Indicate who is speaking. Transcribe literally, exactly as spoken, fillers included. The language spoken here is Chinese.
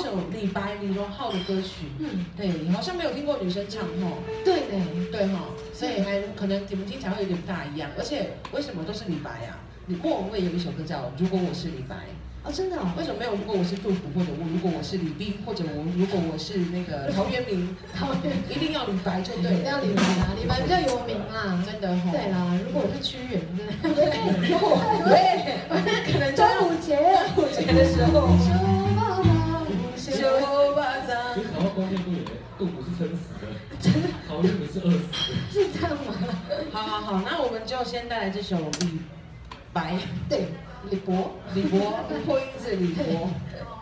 Speaker 1: 首李白、李荣浩的歌曲。嗯，对，你好像没有听过女生唱吼。
Speaker 2: 对的，
Speaker 1: 对哈，所以还可能你们听起来会有点不大一样。而且为什么都是李白啊？你莫文蔚有一首歌叫《如果我是李白》。
Speaker 2: 哦，真的哦？
Speaker 1: 为什么没有？如果我是杜甫，或者我如果我是李冰，或者我如果我是那个陶渊明，
Speaker 2: 陶渊明
Speaker 1: 一定要李白就对了。
Speaker 2: 一定要李白啦，李白比较有名啦，
Speaker 1: 真的哈。
Speaker 2: 对啦，如果我是屈原，真的。
Speaker 1: 对，可能
Speaker 2: 端午节，
Speaker 1: 端午节的时候。
Speaker 3: 手巴掌。你考到关键部里面，杜甫是撑死的，真的，陶渊明是饿死的。
Speaker 2: 是这样吗？
Speaker 1: 好好好，那我们就先带来这首李白。
Speaker 2: 对。李博，
Speaker 1: 李博，破音字李博。